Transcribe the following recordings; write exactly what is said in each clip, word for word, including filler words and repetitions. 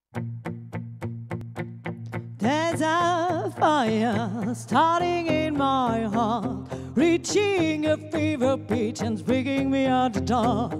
There's a fire starting in my heart, reaching a fever pitch and bringing me out the dark.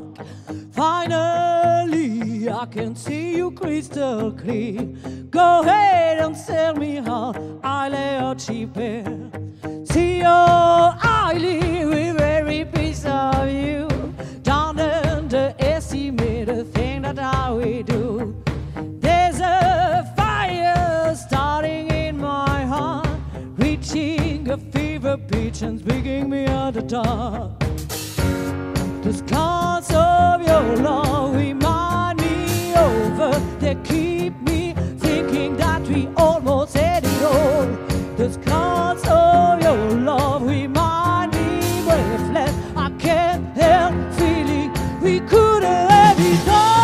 Finally, I can see you crystal clear. Go ahead and tell me how I lay out cheap air. See your eyelid with every piece of you. Don't underestimate the thing that I will do. There's a fire starting in my heart, reaching a fever pitch and bringing me out the dark. The scars of your love remind me over. They keep me thinking that we almost had it all. The scars of your love remind me breathless. I can't help feeling we could have it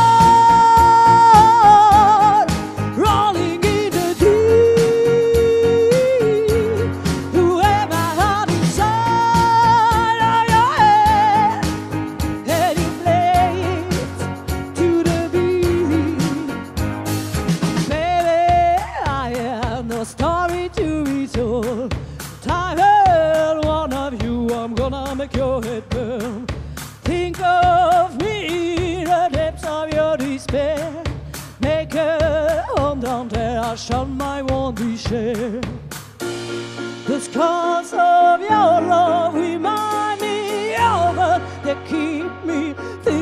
all. Rolling in the deep, you have my heart inside of your head, and you play it to the beat. Baby, I have no story to be told. Time held one of you, I'm gonna make your head burn. Think of me in the depths of your despair. Make a home down there, I'll shun my won't be shared. The scars of your love remind me over. They keep me thinking